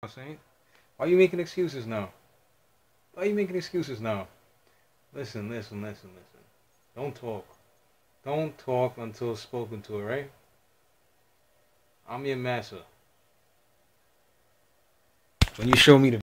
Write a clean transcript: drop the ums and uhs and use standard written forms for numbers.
I'm saying? Why you making excuses now? Why you making excuses now? Listen. Don't talk. Don't talk until spoken to, alright? I'm your master. When you show me the